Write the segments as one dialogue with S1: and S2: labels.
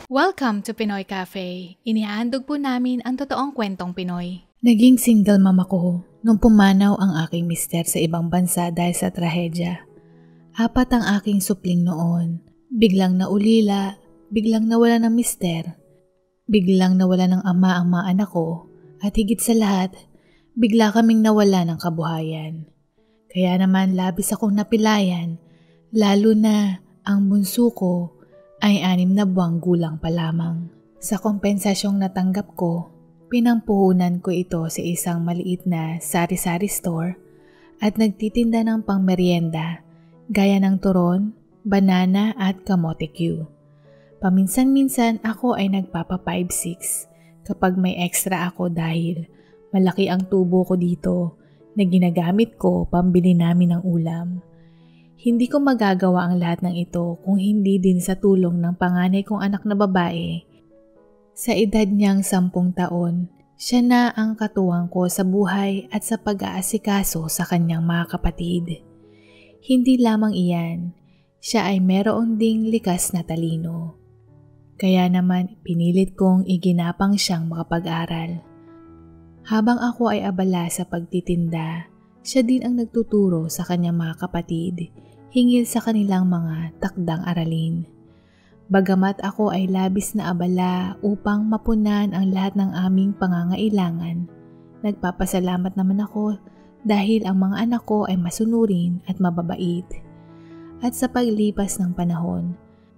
S1: Welcome to Pinoy Cafe. Inihahandog po namin ang totoong kwentong Pinoy.
S2: Naging single mom ako nung pumanaw ang aking mister sa ibang bansa dahil sa trahedya. 4 ang aking supling noon. Biglang naulila, biglang nawala ng mister, biglang nawala ng ama ang mga anak ko, at higit sa lahat, bigla kaming nawala ng kabuhayan. Kaya naman labis akong napilayan, lalo na ang bunso ko ay 6 na buwang gulang pa lamang. Sa kompensasyong natanggap ko, pinampuhunan ko ito sa isang maliit na sari-sari store at nagtitinda ng pangmeryenda gaya ng turon, banana at kamote Q. Paminsan-minsan ako ay nagpapa 5-6 kapag may extra ako dahil malaki ang tubo ko dito na ginagamit ko pambili namin ng ulam. Hindi ko magagawa ang lahat ng ito kung hindi din sa tulong ng panganay kong anak na babae. Sa edad niyang 10 taon, siya na ang katuwang ko sa buhay at sa pag-aasikaso sa kanyang mga kapatid. Hindi lamang iyan, siya ay meron ding likas na talino. Kaya naman pinilit kong iginapang siyang makapag-aral. Habang ako ay abala sa pagtitinda, siya din ang nagtuturo sa kanyang mga kapatid hingil sa kanilang mga takdang aralin. Bagamat ako ay labis na abala upang mapunan ang lahat ng aming pangangailangan, nagpapasalamat naman ako dahil ang mga anak ko ay masunurin at mababait. At sa paglipas ng panahon,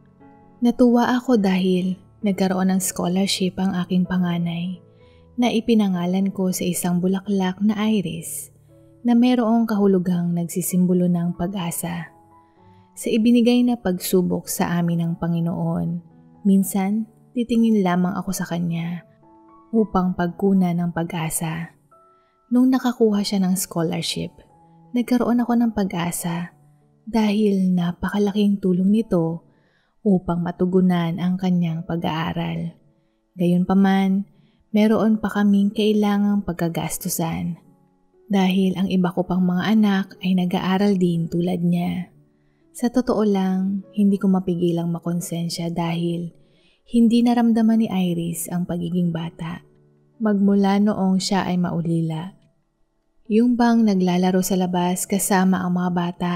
S2: natuwa ako dahil nagkaroon ng scholarship ang aking panganay na ipinangalan ko sa isang bulaklak na iris na mayroong kahulugang nagsisimbolo ng pag-asa. Sa ibinigay na pagsubok sa amin ng Panginoon, minsan titingin lamang ako sa Kanya upang pagkunan ng pag-asa. Nung nakakuha siya ng scholarship, nagkaroon ako ng pag-asa dahil napakalaking tulong nito upang matugunan ang kanyang pag-aaral. Gayunpaman, meron pa kaming kailangang pagkagastusan dahil ang iba ko pang mga anak ay nag-aaral din tulad niya. Sa totoo lang, hindi ko mapigilang makonsensya dahil hindi naramdaman ni Iris ang pagiging bata magmula noong siya ay maulila. Yung bang naglalaro sa labas kasama ang mga bata,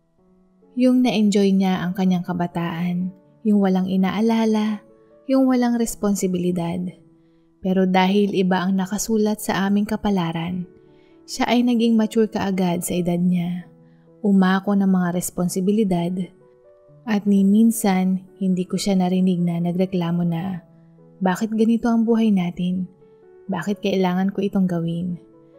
S2: yung na-enjoy niya ang kanyang kabataan, yung walang inaalala, yung walang responsibilidad. Pero dahil iba ang nakasulat sa aming kapalaran, siya ay naging mature kaagad sa edad niya. Umako ng mga responsibilidad at ni minsan hindi ko siya narinig na nagreklamo na, bakit ganito ang buhay natin? Bakit kailangan ko itong gawin?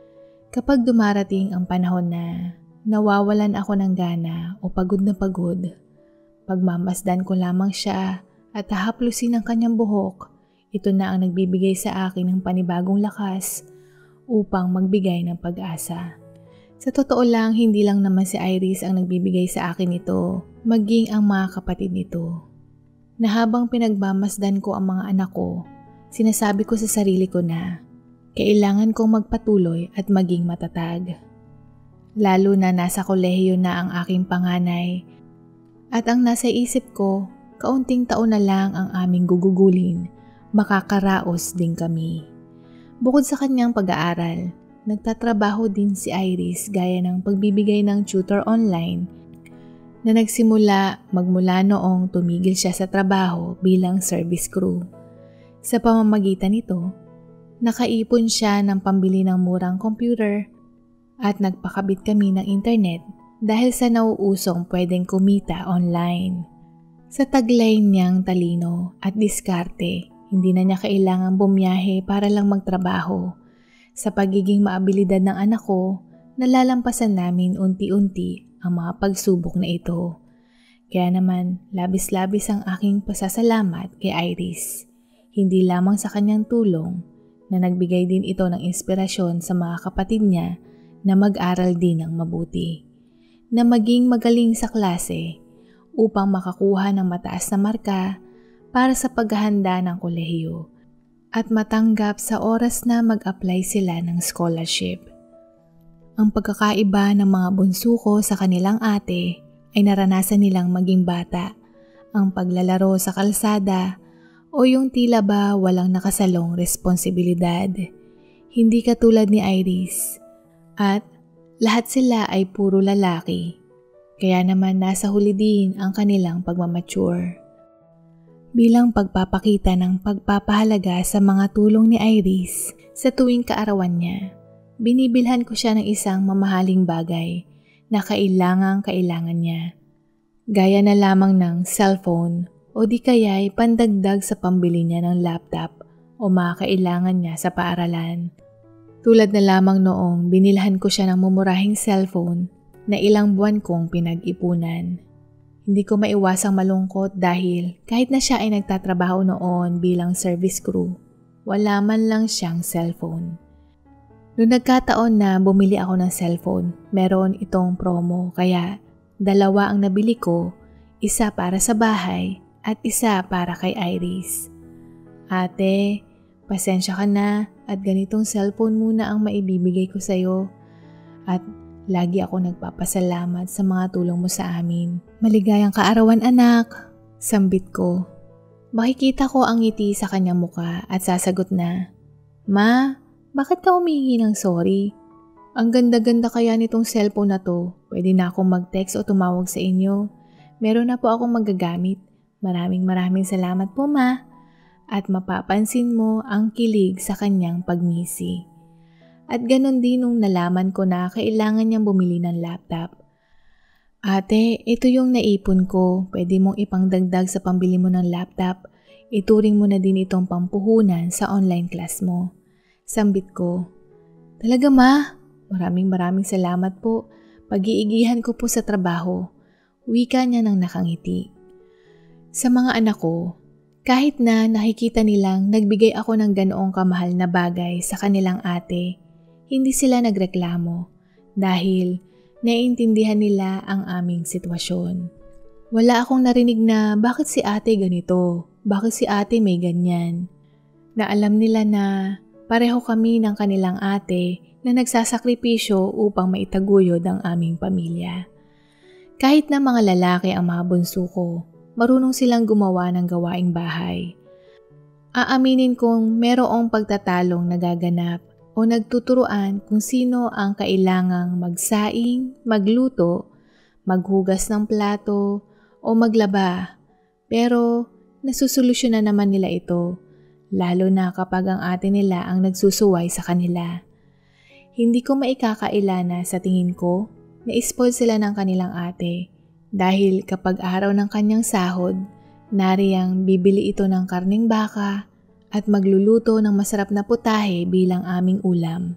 S2: Kapag dumarating ang panahon na nawawalan ako ng gana o pagod na pagod, pagmamasdan ko lamang siya at hahaplusin ang kanyang buhok, ito na ang nagbibigay sa akin ng panibagong lakas upang magbigay ng pag-asa. Sa totoo lang, hindi lang naman si Iris ang nagbibigay sa akin ito, maging ang mga kapatid nito. Na habang pinagmamasdan ko ang mga anak ko, sinasabi ko sa sarili ko na kailangan kong magpatuloy at maging matatag. Lalo na nasa kolehiyo na ang aking panganay at ang nasa isip ko, kaunting taon na lang ang aming gugugulin, makakaraos din kami. Bukod sa kanyang pag-aaral, nagtatrabaho din si Iris gaya ng pagbibigay ng tutor online na nagsimula magmula noong tumigil siya sa trabaho bilang service crew. Sa pamamagitan nito, nakaipon siya ng pambili ng murang computer at nagpakabit kami ng internet dahil sa nauusong pwedeng kumita online. Sa taglay niyang talino at diskarte, hindi na niya kailangang bumiyahe para lang magtrabaho. Sa pagiging maabilidad ng anak ko, nalalampasan namin unti-unti ang mga pagsubok na ito. Kaya naman, labis-labis ang aking pasasalamat kay Iris. Hindi lamang sa kanyang tulong, na nagbigay din ito ng inspirasyon sa mga kapatid niya na mag-aral din ng mabuti. Na maging magaling sa klase upang makakuha ng mataas na marka para sa paghahanda ng kolehiyo at matanggap sa oras na mag-apply sila ng scholarship. Ang pagkakaiba ng mga bunso ko sa kanilang ate ay naranasan nilang maging bata. Ang paglalaro sa kalsada O yung tila ba walang nakasalong responsibilidad. Hindi katulad ni Iris. At lahat sila ay puro lalaki. Kaya naman nasa huli din ang kanilang pagmamature. Bilang pagpapakita ng pagpapahalaga sa mga tulong ni Iris sa tuwing kaarawan niya, binibilhan ko siya ng isang mamahaling bagay na kailangan niya. Gaya na lamang ng cellphone o di kaya'y pandagdag sa pambili niya ng laptop o mga kailangan niya sa paaralan. Tulad na lamang noong binilhan ko siya ng mumurahing cellphone na ilang buwan kong pinag-ipunan. Hindi ko maiwasang malungkot dahil kahit na siya ay nagtatrabaho noon bilang service crew, wala man lang siyang cellphone. Noong nagkataon na bumili ako ng cellphone, meron itong promo kaya 2 ang nabili ko, isa para sa bahay at isa para kay Iris. Ate, pasensya ka na at ganitong cellphone muna ang maibibigay ko sa'yo. At lagi ako nagpapasalamat sa mga tulong mo sa amin. Maligayang kaarawan anak, sambit ko. Makikita ko ang ngiti sa kanyang muka at sasagot na, Ma, bakit ka humihingi ng sorry? Ang ganda-ganda kaya nitong cellphone na to. Pwede na akong mag-text o tumawag sa inyo. Meron na po akong magagamit. Maraming salamat po ma. At mapapansin mo ang kilig sa kanyang pagngisi. At ganon din nung nalaman ko na kailangan niyang bumili ng laptop. Ate, ito yung naipon ko. Pwede mong ipangdagdag sa pambili mo ng laptop. Ituring mo na din itong pampuhunan sa online class mo. Sambit ko. Talaga ma? Maraming salamat po. Pag-iigihan ko po sa trabaho. Wika niya ng nakangiti. Sa mga anak ko, kahit na nakikita nilang nagbigay ako ng ganoong kamahal na bagay sa kanilang ate, hindi sila nagreklamo dahil naiintindihan nila ang aming sitwasyon. Wala akong narinig na bakit si ate ganito, bakit si ate may ganyan. Na alam nila na pareho kami ng kanilang ate na nagsasakripisyo upang maitaguyod ang aming pamilya. Kahit na mga lalaki ang mga bunso ko, marunong silang gumawa ng gawaing bahay. Aaminin kong merong pagtatalong nagaganap o nagtuturuan kung sino ang kailangang magsaing, magluto, maghugas ng plato o maglaba. Pero nasusolusyonan naman nila ito, lalo na kapag ang ate nila ang nagsusuway sa kanila. Hindi ko maikakaila na sa tingin ko, na-spoil sila ng kanilang ate dahil kapag araw ng kanyang sahod, nariyang bibili ito ng karning baka at magluluto ng masarap na putahe bilang aming ulam.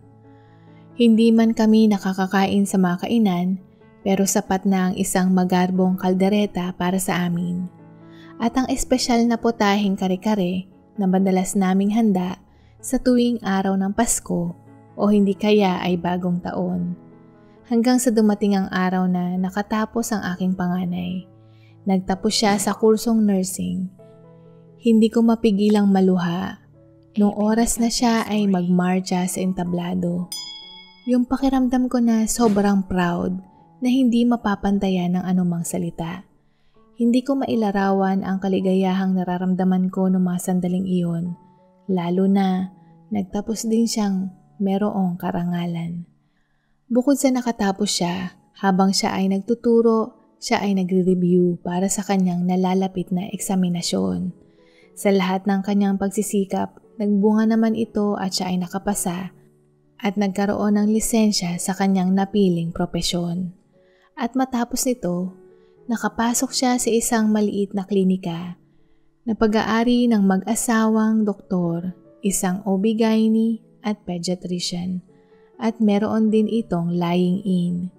S2: Hindi man kami nakakakain sa mga kainan, pero sapat na ang isang magarbong kaldereta para sa amin. At ang espesyal na putaheng kare-kare na madalas naming handa sa tuwing araw ng Pasko o hindi kaya ay bagong taon. Hanggang sa dumating ang araw na nakatapos ang aking panganay. Nagtapos siya sa kursong nursing. Hindi ko mapigilang maluha. Noong oras na siya ay magmarcha sa entablado. Yung pakiramdam ko na sobrang proud na hindi mapapantayan ng anumang salita. Hindi ko mailarawan ang kaligayahang nararamdaman ko noong mga sandaling iyon. Lalo na nagtapos din siyang merong karangalan. Bukod sa nakatapos siya, habang siya ay nagtuturo, siya ay nagre-review para sa kanyang nalalapit na eksaminasyon. Sa lahat ng kanyang pagsisikap, nagbunga naman ito at siya ay nakapasa at nagkaroon ng lisensya sa kanyang napiling propesyon. At matapos nito, nakapasok siya sa isang maliit na klinika na pag-aari ng mag-asawang doktor, isang OB-GYN at pediatrician. At meron din itong lying-in.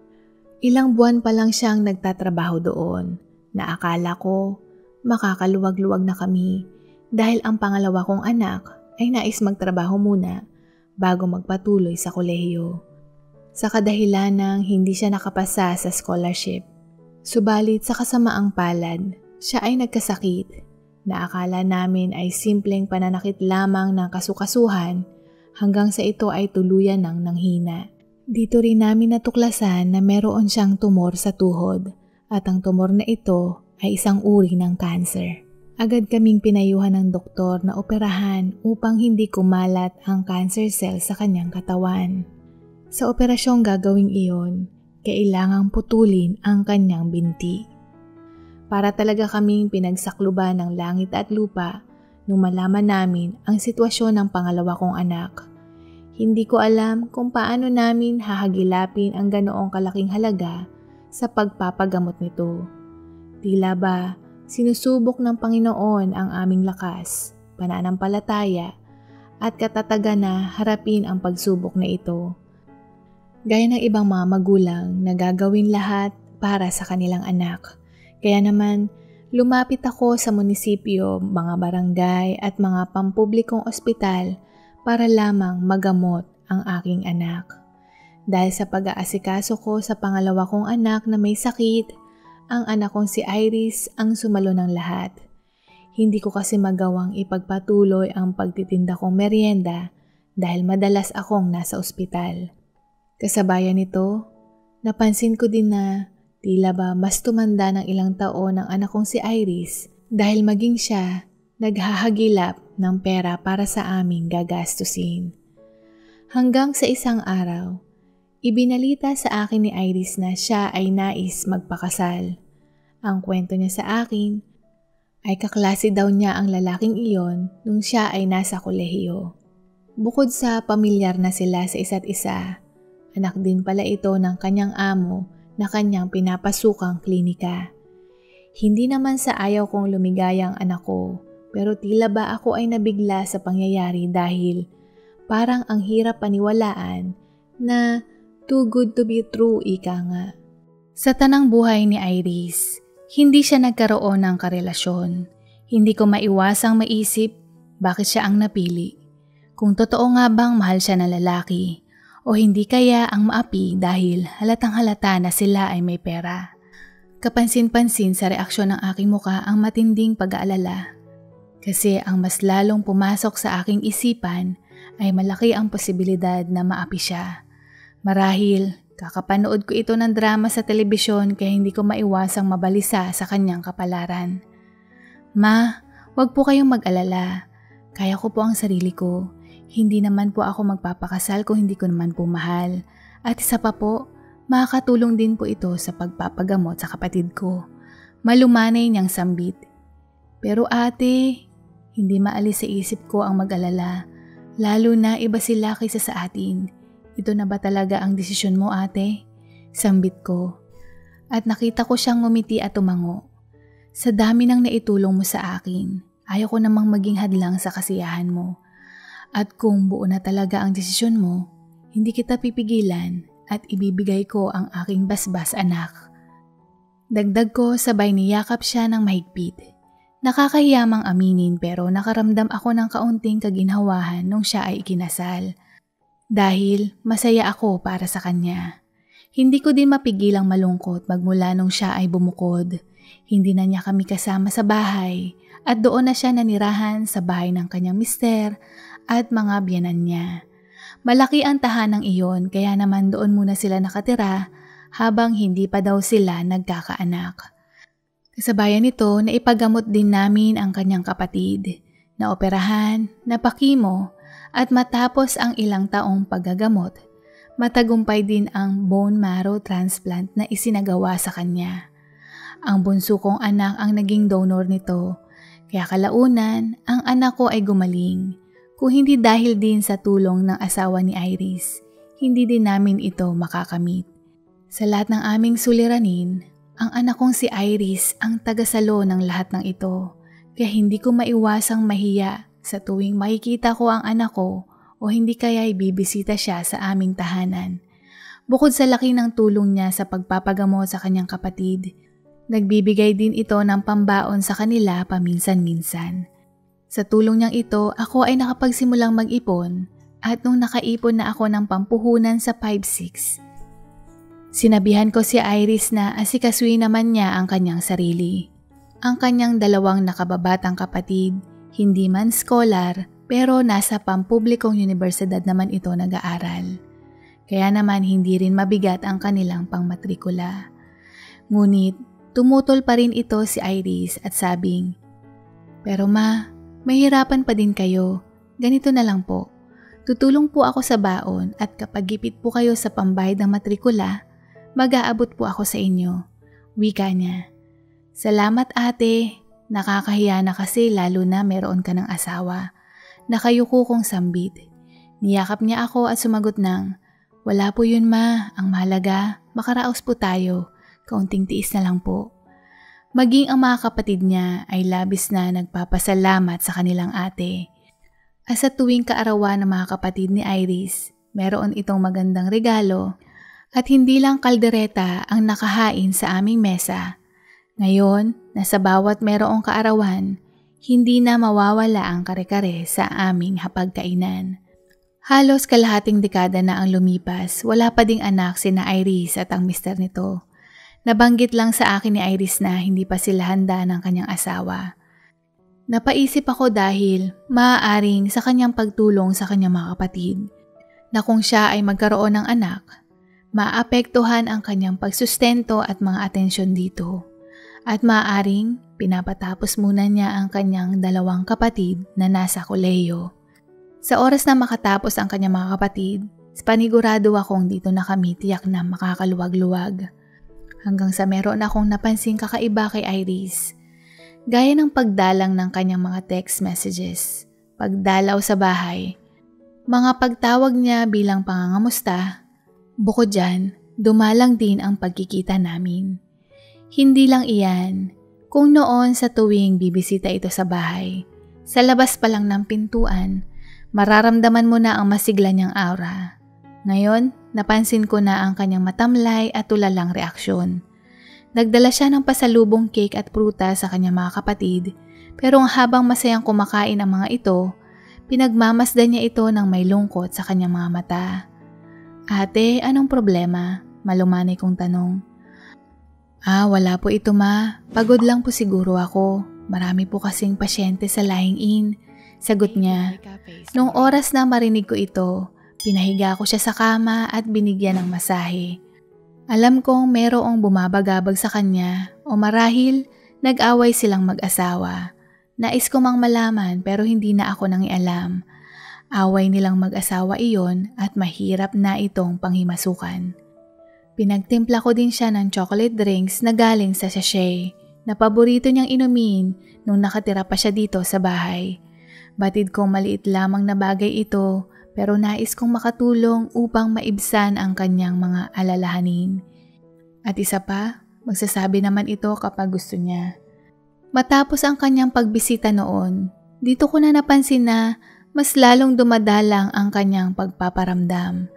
S2: Ilang buwan pa lang siyang nagtatrabaho doon na akala ko makakaluwag-luwag na kami dahil ang pangalawa kong anak ay nais magtrabaho muna bago magpatuloy sa kolehiyo. Sa kadahilan ng hindi siya nakapasa sa scholarship. Subalit sa kasamaang palad, siya ay nagkasakit na akala namin ay simpleng pananakit lamang ng kasukasuhan hanggang sa ito ay tuluyan ng nanghina. Dito rin namin natuklasan na meron siyang tumor sa tuhod at ang tumor na ito ay isang uri ng cancer. Agad kaming pinayuhan ng doktor na operahan upang hindi kumalat ang cancer cell sa kanyang katawan. Sa operasyong gagawing iyon, kailangang putulin ang kanyang binti. Para talaga kaming pinagsakluban ng langit at lupa nung malaman namin ang sitwasyon ng pangalawa kong anak. Hindi ko alam kung paano namin hahagilapin ang ganoong kalaking halaga sa pagpapagamot nito. Tila ba sinusubok ng Panginoon ang aming lakas, pananampalataya at katatagan na harapin ang pagsubok na ito. Gaya ng ibang mga magulang na gagawin lahat para sa kanilang anak. Kaya naman, lumapit ako sa munisipyo, mga barangay at mga pampublikong ospital para lamang magamot ang aking anak. Dahil sa pag-aasikaso ko sa pangalawa kong anak na may sakit, ang anak kong si Iris ang sumalo ng lahat. Hindi ko kasi magawang ipagpatuloy ang pagtitinda kong merienda dahil madalas akong nasa ospital. Kasabayan nito, napansin ko din na tila ba mas tumanda ng ilang taon ang anak kong si Iris dahil maging siya naghahagilap ng pera para sa aming gagastusin. Hanggang sa isang araw, ibinalita sa akin ni Iris na siya ay nais magpakasal. Ang kwento niya sa akin ay kaklase daw niya ang lalaking iyon nung siya ay nasa kolehiyo. Bukod sa pamilyar na sila sa isa't isa, anak din pala ito ng kanyang amo na kanyang pinapasukang klinika. Hindi naman sa ayaw kong lumigaya ang anak ko, pero tila ba ako ay nabigla sa pangyayari dahil parang ang hirap paniwalaan na too good to be true, ika nga. Sa tanang buhay ni Iris, hindi siya nagkaroon ng karelasyon. Hindi ko maiwasang maisip bakit siya ang napili. Kung totoo nga bang mahal siya ng lalaki o hindi kaya ang maapi dahil halatang halata na sila ay may pera. Kapansin-pansin sa reaksyon ng aking muka ang matinding pag-aalala. Kasi ang mas lalong pumasok sa aking isipan ay malaki ang posibilidad na maapi siya. Marahil, kakapanood ko ito ng drama sa telebisyon kaya hindi ko maiwasang mabalisa sa kanyang kapalaran. Ma, wag po kayong mag-alala. Kaya ko po ang sarili ko. Hindi naman po ako magpapakasal kung hindi ko naman po mahal. At isa pa po, makakatulong din po ito sa pagpapagamot sa kapatid ko. Malumanay niyang sambit. Pero ate, hindi maalis sa isip ko ang mag-alala. Lalo na iba sila kaysa sa atin. Ito na ba talaga ang desisyon mo, ate? Sambit ko. At nakita ko siyang ngumiti at tumango. Sa dami ng naitulong mo sa akin, ayaw ko namang maging hadlang sa kasiyahan mo. At kung buo na talaga ang desisyon mo, hindi kita pipigilan at ibibigay ko ang aking basbas anak. Dagdag ko sabay niyakap siya ng mahigpit. Nakakahiyamang aminin pero nakaramdam ako ng kaunting kaginhawahan nung siya ay ikinasal. Dahil masaya ako para sa kanya. Hindi ko din mapigilang malungkot magmula nung siya ay bumukod. Hindi na niya kami kasama sa bahay at doon na siya nanirahan sa bahay ng kanyang mister at mga biyanan niya. Malaki ang tahanang iyon kaya naman doon muna sila nakatira habang hindi pa daw sila nagkakaanak. Kasabayan nito na ipagamot din namin ang kanyang kapatid, na operahan, napakimo, at matapos ang ilang taong paggagamot, matagumpay din ang bone marrow transplant na isinagawa sa kanya. Ang bunso kong anak ang naging donor nito, kaya kalaunan ang anak ko ay gumaling. Kung hindi dahil din sa tulong ng asawa ni Iris, hindi din namin ito makakamit. Sa lahat ng aming suliranin, ang anak kong si Iris ang tagasalo ng lahat ng ito, kaya hindi ko maiwasang mahiya sa tuwing makikita ko ang anak ko o hindi kaya ibibisita siya sa aming tahanan. Bukod sa laki ng tulong niya sa pagpapagamot sa kanyang kapatid, nagbibigay din ito ng pambaon sa kanila paminsan-minsan. Sa tulong niyang ito, ako ay nakapagsimulang mag-ipon at nung nakaipon na ako ng pampuhunan sa 5-6, sinabihan ko si Iris na asikasuhin naman niya ang kanyang sarili. Ang kanyang dalawang nakababatang kapatid, hindi man scholar, pero nasa pampublikong universidad naman ito nag-aaral. Kaya naman hindi rin mabigat ang kanilang pangmatrikula. Ngunit tumutol pa rin ito si Iris at sabing,
S1: Pero ma, mahirapan pa din kayo. Ganito na lang po. Tutulong po ako sa baon at kapag gipit po kayo sa pambayad ng matrikula, mag-aabot po ako sa inyo. Wika niya. Salamat ate. Nakakahiya na kasi lalo na meron ka ng asawa. Nakayuko kong sambit. Niyakap niya ako at sumagot ng, wala po yun ma, ang mahalaga, makaraos po tayo. Kaunting tiis na lang po. Maging ang mga kapatid niya ay labis na nagpapasalamat sa kanilang ate. At sa tuwing kaarawan ng mga kapatid ni Iris, meron itong magandang regalo at hindi lang kaldereta ang nakahain sa aming mesa. Ngayon, nasa bawat merong kaarawan, hindi na mawawala ang kare-kare sa aming hapagkainan. Halos kalahating dekada na ang lumipas, wala pa ding anak sina Iris at ang mister nito. Nabanggit lang sa akin ni Iris na hindi pa sila handa ng kanyang asawa. Napaisip ako dahil maaaring sa kanyang pagtulong sa kanyang mga kapatid na kung siya ay magkaroon ng anak, maapektuhan ang kanyang pagsustento at mga atensyon dito. At maaaring pinapatapos muna niya ang kanyang 2 kapatid na nasa kolehiyo. Sa oras na makatapos ang kanyang mga kapatid, panigurado akong dito na kami tiyak na makakaluwag-luwag. Hanggang sa meron akong napansing kakaiba kay Iris. Gaya ng pagdalang ng kanyang mga text messages, pagdalaw sa bahay, mga pagtawag niya bilang pangangamusta, bukod dyan, dumalang din ang pagkikita namin. Hindi lang iyan, kung noon sa tuwing bibisita ito sa bahay, sa labas pa lang ng pintuan, mararamdaman mo na ang masigla niyang aura. Ngayon, napansin ko na ang kanyang matamlay at tulalang reaksyon. Nagdala siya ng pasalubong cake at prutas sa kanyang mga kapatid, pero habang masayang kumakain ang mga ito, pinagmamasdan niya ito ng may lungkot sa kanyang mga mata. Ate, anong problema? Malumanay kong tanong. Wala po ito ma. Pagod lang po siguro ako. Marami po kasing pasyente sa lying in. Sagot niya. Nung oras na marinig ko ito, pinahiga ko siya sa kama at binigyan ng masahe. Alam kong merong bumabagabag sa kanya o marahil nag-away silang mag-asawa. Nais ko mang malaman pero hindi na ako nangialam. Away nilang mag-asawa iyon at mahirap na itong panghimasukan. Pinagtimpla ko din siya ng chocolate drinks na galing sa sachet na paborito niyang inumin nung nakatira pa siya dito sa bahay. Batid kong maliit lamang na bagay ito pero nais kong makatulong upang maibsan ang kanyang mga alalahanin. At isa pa, magsasabi naman ito kapag gusto niya. Matapos ang kanyang pagbisita noon, dito ko na napansin na mas lalong dumadalang ang kanyang pagpaparamdam.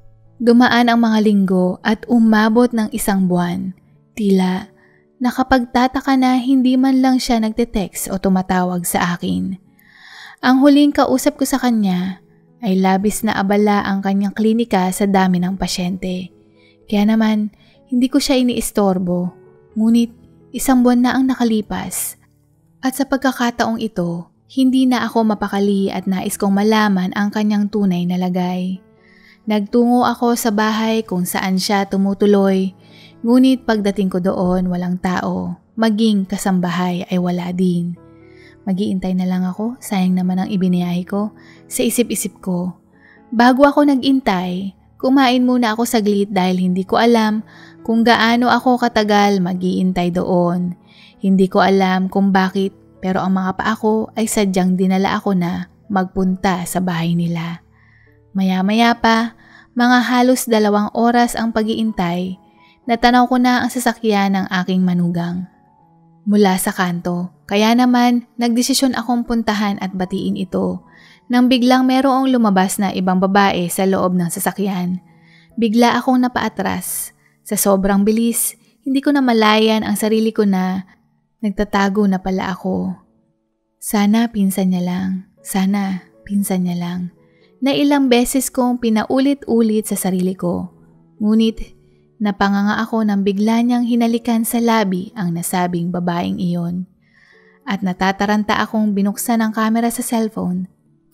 S1: Dumaan ang mga linggo at umabot ng 1 buwan. Tila, nakapagtataka na hindi man lang siya nagte-text o tumatawag sa akin. Ang huling kausap ko sa kanya ay labis na abala ang kanyang klinika sa dami ng pasyente. Kaya naman, hindi ko siya iniistorbo. Ngunit, 1 buwan na ang nakalipas. At sa pagkakataong ito, hindi na ako mapakali at nais kong malaman ang kanyang tunay na lagay. Nagtungo ako sa bahay kung saan siya tumutuloy, ngunit pagdating ko doon walang tao, maging kasambahay ay wala din. Mag-iintay na lang ako, sayang naman ang ibiniyahe ko, sa isip-isip ko. Bago ako nag-intay, kumain muna ako saglit dahil hindi ko alam kung gaano ako katagal mag-iintay doon. Hindi ko alam kung bakit pero ang mga paa ko ay sadyang dinala ako na magpunta sa bahay nila. Maya-maya pa, mga halos 2 oras ang pag-iintay, natanaw ko na ang sasakyan ng aking manugang. Mula sa kanto, kaya naman nagdesisyon akong puntahan at batiin ito nang biglang merong lumabas na ibang babae sa loob ng sasakyan. Bigla akong napaatras. Sa sobrang bilis, hindi ko na malayan ang sarili ko na nagtatago na pala ako. Sana pinsan niya lang. Sana pinsan niya lang. Na ilang beses kong pinaulit-ulit sa sarili ko. Ngunit napanganga ako nang bigla niyang hinalikan sa labi ang nasabing babaeng iyon. At natataranta akong binuksan ang kamera sa cellphone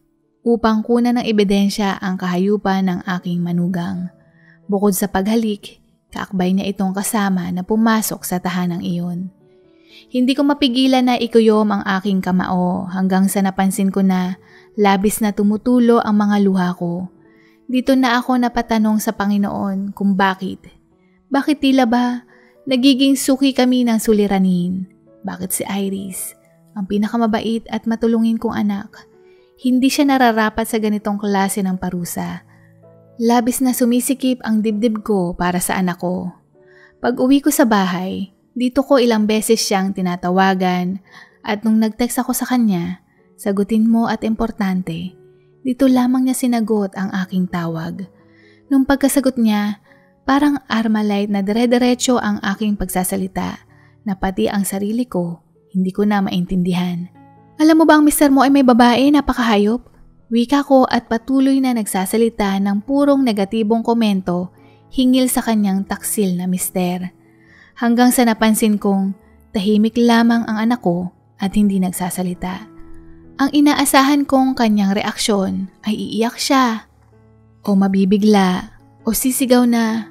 S1: upang kunan ng ebidensya ang kahayupan ng aking manugang. Bukod sa paghalik, kaakbay niya itong kasama na pumasok sa tahanang iyon. Hindi ko mapigilan na ikuyom ang aking kamao hanggang sa napansin ko na labis na tumutulo ang mga luha ko. Dito na ako napatanong sa Panginoon kung bakit. Bakit tila ba nagiging suki kami ng suliranin? Bakit si Iris, ang pinakamabait at matulungin kong anak, hindi siya nararapat sa ganitong klase ng parusa? Labis na sumisikip ang dibdib ko para sa anak ko. Pag uwi ko sa bahay, dito ko ilang beses siyang tinatawagan at nung nag-text ako sa kanya, sagutin mo at importante, dito lamang niya sinagot ang aking tawag. Nung pagkasagot niya, parang Armalite na dire-diretso ang aking pagsasalita na pati ang sarili ko, hindi ko na maintindihan. Alam mo ba ang mister mo ay may babae, napakahayop? Wika ko at patuloy na nagsasalita ng purong negatibong komento hingil sa kanyang taksil na mister. Hanggang sa napansin kong tahimik lamang ang anak ko at hindi nagsasalita. Ang inaasahan kong kanyang reaksyon ay iiyak siya o mabibigla o sisigaw na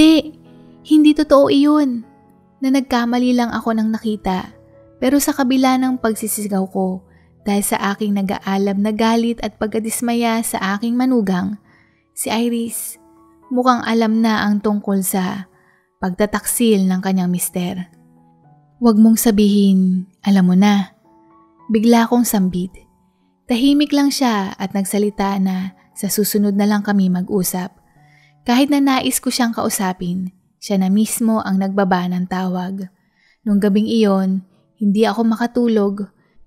S1: hindi totoo iyon, na nagkamali lang ako ng nakita. Pero sa kabila ng pagsisigaw ko dahil sa aking nag-aalab na galit at pagkadismaya sa aking manugang, si Iris mukhang alam na ang tungkol sa pagtataksil ng kanyang mister. Huwag mong sabihin, alam mo na. Bigla akong sambit. Tahimik lang siya at nagsalita na sa susunod na lang kami mag-usap. Kahit na nais ko siyang kausapin, siya na mismo ang nagbaba ng tawag. Nung gabing iyon, hindi ako makatulog.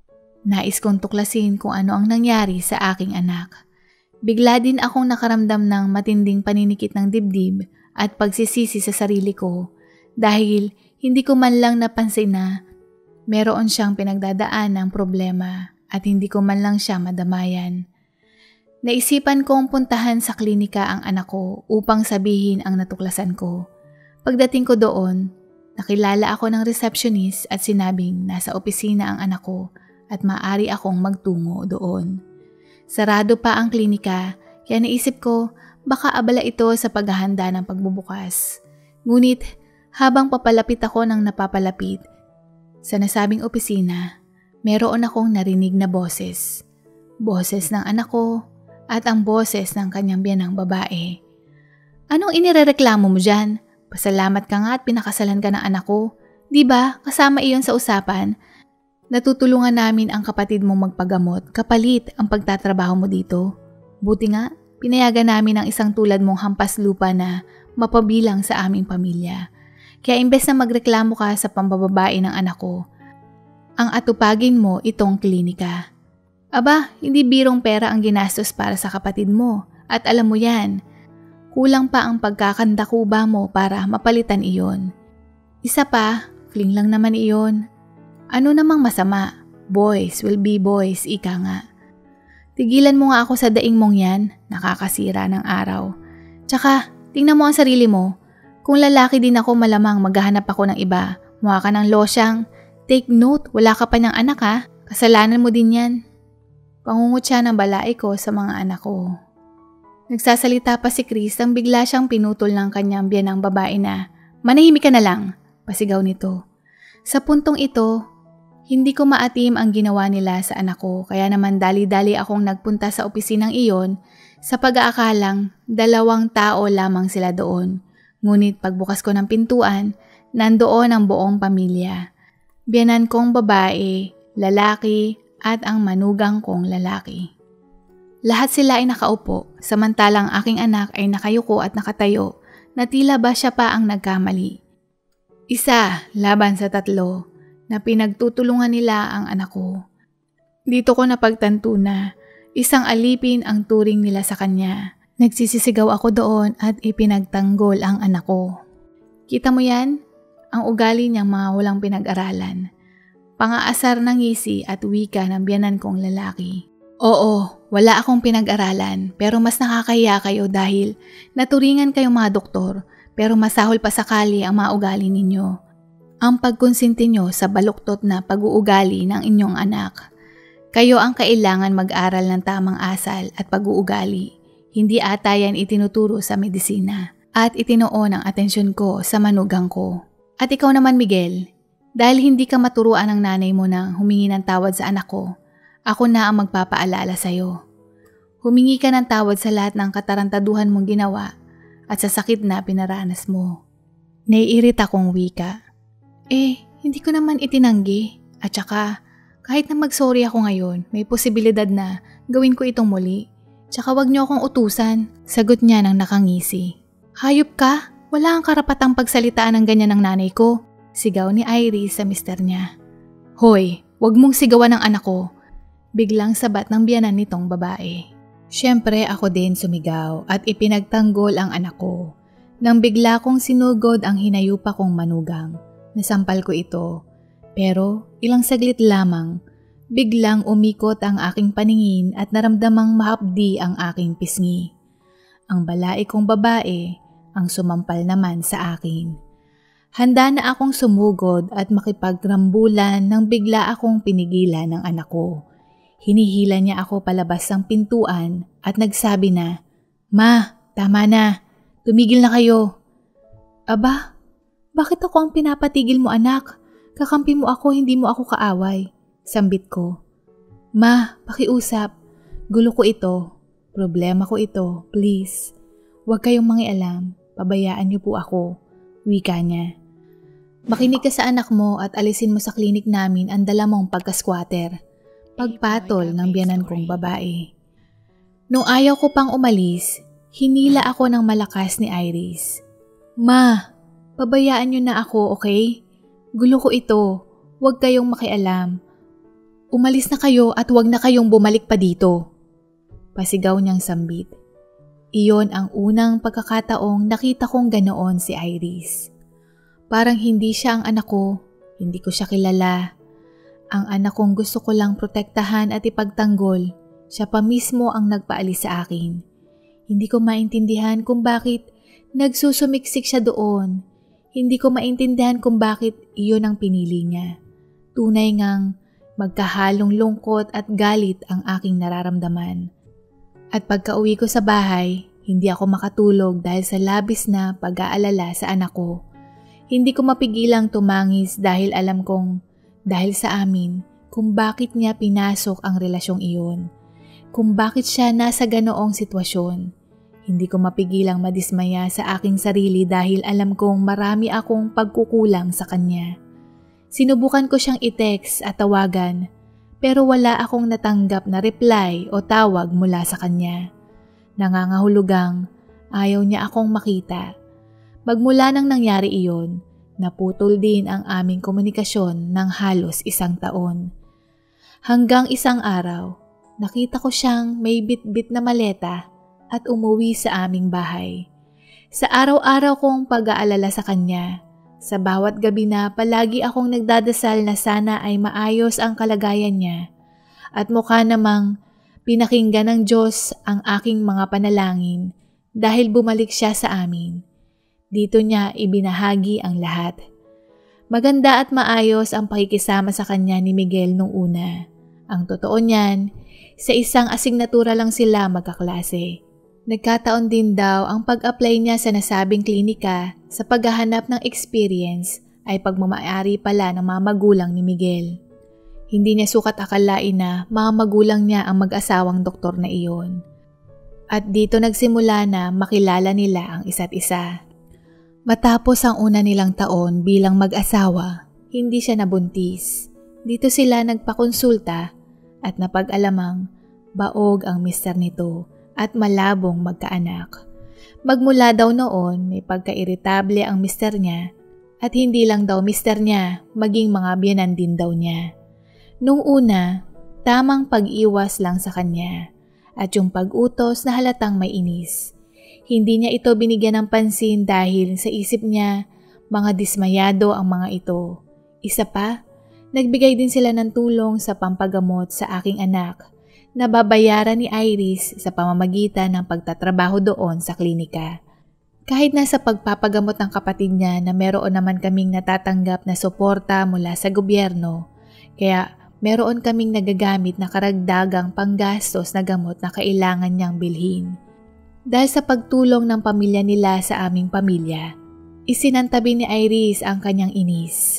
S1: Nais kong tuklasin kung ano ang nangyari sa aking anak. Bigla din akong nakaramdam ng matinding paninikit ng dibdib at pagsisisi sa sarili ko dahil hindi ko man lang napansin na meron siyang pinagdadaan ng problema at hindi ko man lang siya madamayan. Naisipan kong puntahan sa klinika ang anak ko upang sabihin ang natuklasan ko. Pagdating ko doon, nakilala ako ng receptionist at sinabing nasa opisina ang anak ko at maaari akong magtungo doon. Sarado pa ang klinika kaya naisip ko baka abala ito sa paghahanda ng pagbubukas. Ngunit habang papalapit ako ng napapalapit, sa nasabing opisina, meron akong narinig na boses. Boses ng anak ko at ang boses ng kanyang biyanang babae. Anong inirereklamo mo dyan? Pasalamat ka nga at pinakasalan ka ng anak ko. Diba kasama iyon sa usapan? Natutulungan namin ang kapatid mong magpagamot kapalit ang pagtatrabaho mo dito. Buti nga, pinayagan namin ang isang tulad mong hampas lupa na mapabilang sa aming pamilya. Kaya imbes na magreklamo ka sa pambababae ng anak ko, ang atupagin mo itong klinika. Aba, hindi birong pera ang ginastos para sa kapatid mo at alam mo yan. Kulang pa ang pagkakandakuba mo para mapalitan iyon. Isa pa, fling lang naman iyon. Ano namang masama? Boys will be boys, ika nga. Tigilan mo nga ako sa daing mong yan, nakakasira ng araw. Tsaka, tingnan mo ang sarili mo. Kung lalaki din ako malamang maghahanap ako ng iba. Mukha ka ng losyang. Take note, wala ka pa ng anak ha. Kasalanan mo din yan. Pangungot siya ng balai ko sa mga anak ko. Nagsasalita pa si Chris nang bigla siyang pinutol ng kanyang biyanang babae na, "Manahimik ka na lang," pasigaw nito. Sa puntong ito, hindi ko maatim ang ginawa nila sa anak ko kaya naman dali-dali akong nagpunta sa opisinang iyon sa pag-aakalang 2 tao lamang sila doon. Ngunit pagbukas ko ng pintuan, nandoon ang buong pamilya. Biyanan kong babae, lalaki at ang manugang kong lalaki. Lahat sila ay nakaupo, samantalang aking anak ay nakayuko at nakatayo na tila ba siya pa ang nagkamali. Isa laban sa 3 na pinagtutulungan nila ang anak ko. Dito ko napagtanto na isang alipin ang turing nila sa kanya. Nagsisisigaw ako doon at ipinagtanggol ang anak ko. Kita mo yan? Ang ugali niyang mga walang pinag-aralan. Pangaasar ng ngisi at wika ng biyanan kong lalaki. Oo, wala akong pinag-aralan pero mas nakakahiya kayo dahil naturingan kayong mga doktor pero masahol pa sakali ang mga ugali ninyo. Ang pagkonsinti nyo sa baluktot na pag-uugali ng inyong anak. Kayo ang kailangan mag-aral ng tamang asal at pag-uugali. Hindi ata yan itinuturo sa medisina. At itinuon ang atensyon ko sa manugang ko. At ikaw naman Miguel, Dahil hindi ka maturuan ng nanay mo na humingi ng tawad sa anak ko, ako na ang magpapaalala sa'yo. Humingi ka ng tawad sa lahat ng katarantaduhan mong ginawa at sa sakit na pinaranas mo. Naiirita kong wika. Hindi ko naman itinanggi. At saka, kahit na mag-sorry ako ngayon, may posibilidad na gawin ko itong muli. Tsaka wag niyo akong utusan, sagot niya ng nakangisi. Hayop ka? Wala kang karapatang pagsalitaan ng ganyan ng nanay ko. Sigaw ni Iris sa mister niya. Hoy, wag mong sigawan ng anak ko. Biglang sabat ng biyanan nitong babae. Siyempre ako din sumigaw at ipinagtanggol ang anak ko. Nang bigla kong sinugod ang hinayupa kong manugang. Nasampal ko ito. Pero ilang saglit lamang, biglang umikot ang aking paningin at naramdamang mahapdi ang aking pisngi. Ang balai kong babae ang sumampal naman sa akin. Handa na akong sumugod at makipagrambulan nang bigla akong pinigilan ng anak ko. Hinihila niya ako palabas ng pintuan at nagsabi na, Ma, tama na. Tumigil na kayo. Aba, bakit ako ang pinapatigil mo anak? Kakampi mo ako, hindi mo ako kaaway. Sambit ko. Ma, pakiusap. Gulo ko ito. Problema ko ito. Please. Huwag kayong mangialam. Pabayaan niyo po ako. Wika niya. Makinig ka sa anak mo at alisin mo sa klinik namin ang dala mong pagka-squatter. Pagpatol ng biyanan kong babae. Nung ayaw ko pang umalis, hinila ako ng malakas ni Iris. Ma, pabayaan niyo na ako, okay? Gulo ko ito. Huwag kayong makialam. Umalis na kayo at huwag na kayong bumalik pa dito. Pasigaw niyang sambit. Iyon ang unang pagkakataong nakita kong ganoon si Iris. Parang hindi siya ang anak ko, hindi ko siya kilala. Ang anak kong gusto ko lang protektahan at ipagtanggol, siya pa mismo ang nagpaalis sa akin. Hindi ko maintindihan kung bakit nagsusumiksik siya doon. Hindi ko maintindihan kung bakit iyon ang pinili niya. Tunay ngang magkahalong lungkot at galit ang aking nararamdaman. At pagka-uwi ko sa bahay, hindi ako makatulog dahil sa labis na pag-aalala sa anak ko. Hindi ko mapigilang tumangis dahil alam kong dahil sa amin kung bakit niya pinasok ang relasyong iyon. Kung bakit siya nasa ganoong sitwasyon. Hindi ko mapigilang madismaya sa aking sarili dahil alam kong marami akong pagkukulang sa kanya. Sinubukan ko siyang i-text at tawagan pero wala akong natanggap na reply o tawag mula sa kanya. Nangangahulugang ayaw niya akong makita. Magmula nang nangyari iyon, naputol din ang aming komunikasyon ng halos 1 taon. Hanggang isang araw, nakita ko siyang may bit-bit na maleta at umuwi sa aming bahay. Sa araw-araw kong pag-aalala sa kanya, sa bawat gabi na palagi akong nagdadasal na sana ay maayos ang kalagayan niya at mukha namang pinakinggan ng Diyos ang aking mga panalangin dahil bumalik siya sa amin. Dito niya ibinahagi ang lahat. Maganda at maayos ang pakikisama sa kanya ni Miguel nung una. Ang totoo niyan, sa isang asignatura lang sila magkaklase. Nagkataon din daw ang pag-apply niya sa nasabing klinika sa paghahanap ng experience ay pagmamaari pala ng mga magulang ni Miguel. Hindi niya sukat akalain na mga magulang niya ang mag-asawang doktor na iyon. At dito nagsimula na makilala nila ang isa't isa. Matapos ang una nilang taon bilang mag-asawa, hindi siya nabuntis. Dito sila nagpakonsulta at napag-alamang baog ang mister nito at malabong magkaanak. Magmula daw noon may pagka-iritable ang mister niya at hindi lang daw mister niya, maging mga biyanan din daw niya. Nung una, tamang pag-iwas lang sa kanya at yung pag-utos na halatang may inis. Hindi niya ito binigyan ng pansin dahil sa isip niya, mga dismayado ang mga ito. Isa pa, nagbigay din sila ng tulong sa pampagamot sa aking anak na babayaran ni Iris sa pamamagitan ng pagtatrabaho doon sa klinika. Kahit nasa pagpapagamot ng kapatid niya na meron naman kaming natatanggap na suporta mula sa gobyerno, kaya meron kaming nagagamit na karagdagang panggastos na gamot na kailangan niyang bilhin. Dahil sa pagtulong ng pamilya nila sa aming pamilya, isinantabi ni Iris ang kanyang inis.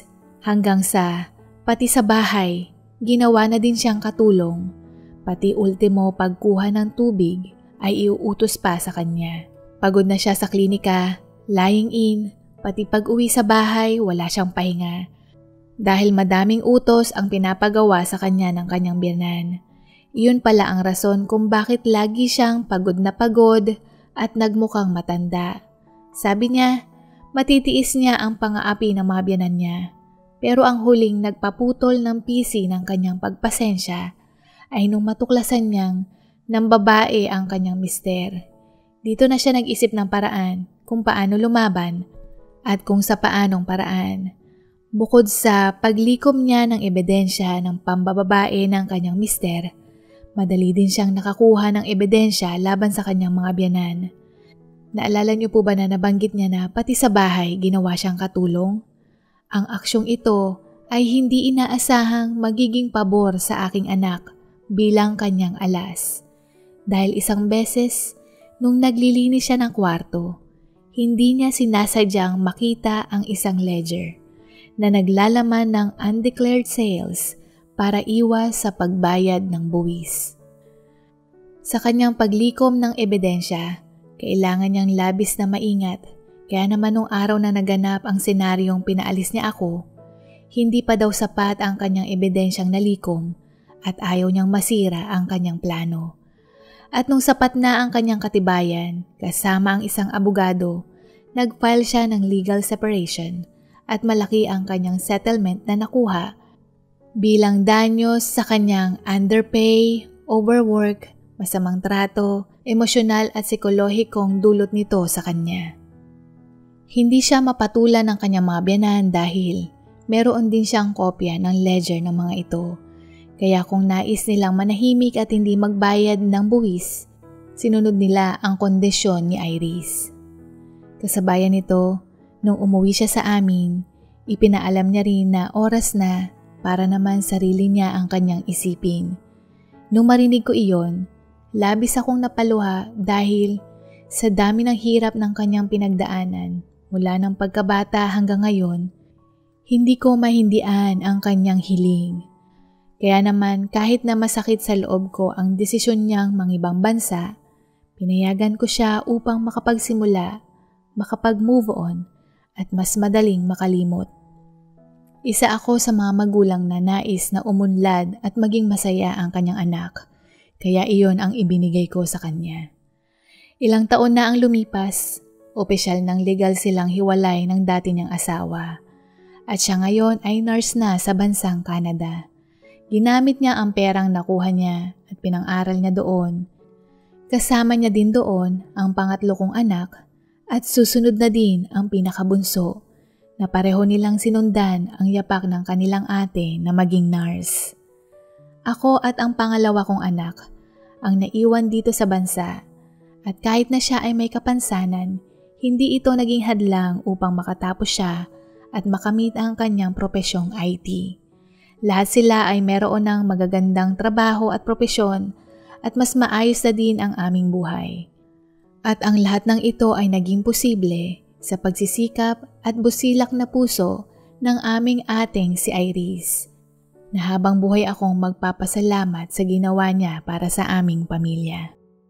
S1: Hanggang sa, pati sa bahay, ginawa na din siyang katulong. Pati ultimo pagkuha ng tubig ay iuutos pa sa kanya. Pagod na siya sa klinika, lying in, pati pag-uwi sa bahay wala siyang pahinga. Dahil madaming utos ang pinapagawa sa kanya ng kanyang biyenan. Iyon pala ang rason kung bakit lagi siyang pagod na pagod at nagmukhang matanda. Sabi niya, matitiis niya ang pang-aapi ng mga biyenan niya. Pero ang huling nagpaputol ng pisi ng kanyang pagpasensya ay nung matuklasan niyang ng babae ang kanyang mister. Dito na siya nag-isip ng paraan kung paano lumaban at kung sa paanong paraan. Bukod sa paglikom niya ng ebidensya ng pambababae ng kanyang mister, madali din siyang nakakuha ng ebidensya laban sa kanyang mga biyenan. Naalala niyo po ba na nabanggit niya na pati sa bahay ginawa siyang katulong? Ang aksyong ito ay hindi inaasahang magiging pabor sa aking anak bilang kanyang alas. Dahil isang beses, nung naglilinis siya ng kwarto, hindi niya sinasadyang makita ang isang ledger na naglalaman ng undeclared sales para iwas sa pagbayad ng buwis. Sa kanyang paglikom ng ebidensya, kailangan niyang labis na maingat. Kaya naman nung araw na naganap ang senaryong pinaalis niya ako, hindi pa daw sapat ang kanyang ebidensyang nalikom at ayaw niyang masira ang kanyang plano. At nung sapat na ang kanyang katibayan, kasama ang isang abogado, nag-file siya ng legal separation at malaki ang kanyang settlement na nakuha bilang danyos sa kanyang underpay, overwork, masamang trato, emosyonal at psikolohikong dulot nito sa kanya. Hindi siya mapatulan ng kanyang mga biyenan dahil meron din siyang kopya ng ledger ng mga ito. Kaya kung nais nilang manahimik at hindi magbayad ng buwis, sinunod nila ang kondisyon ni Iris. Kasabayan nito, nung umuwi siya sa amin, ipinaalam niya rin na oras na para naman sarili niya ang kanyang isipin. Nung marinig ko iyon, labis akong napaluha dahil sa dami ng hirap ng kanyang pinagdaanan. Mula ng pagkabata hanggang ngayon, hindi ko mahindian ang kanyang hiling. Kaya naman kahit na masakit sa loob ko ang desisyon niyang mangibang bansa, pinayagan ko siya upang makapagsimula, makapag-move on at mas madaling makalimot. Isa ako sa mga magulang na nais na umunlad at maging masaya ang kanyang anak, kaya iyon ang ibinigay ko sa kanya. Ilang taon na ang lumipas. Opisyal ng legal silang hiwalay ng dati niyang asawa. At siya ngayon ay nurse na sa bansang Canada. Ginamit niya ang perang nakuha niya at pinang-aral niya doon. Kasama niya din doon ang pangatlo kong anak at susunod na din ang pinakabunso na pareho nilang sinundan ang yapak ng kanilang ate na maging nurse. Ako at ang pangalawa kong anak ang naiwan dito sa bansa at kahit na siya ay may kapansanan, hindi ito naging hadlang upang makatapos siya at makamit ang kanyang propesyong IT. Lahat sila ay meron ng magagandang trabaho at propesyon at mas maayos na din ang aming buhay. At ang lahat ng ito ay naging posible sa pagsisikap at busilak na puso ng aming ating si Iris, na habang buhay akong magpapasalamat sa ginawa niya para sa aming pamilya.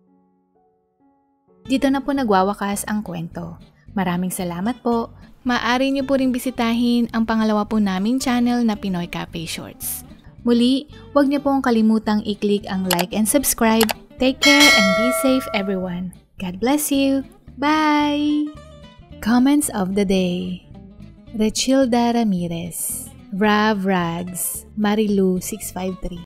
S1: Dito na po nagwawakas ang kwento. Maraming salamat po. Maaari niyo po ring bisitahin ang pangalawa po naming channel na Pinoy Cafe Shorts. Muli, huwag niyo pong kalimutang i-click ang like and subscribe. Take care and be safe everyone. God bless you. Bye! Comments of the day. Rechilda Ramirez, Rav Rags, Marilu 653.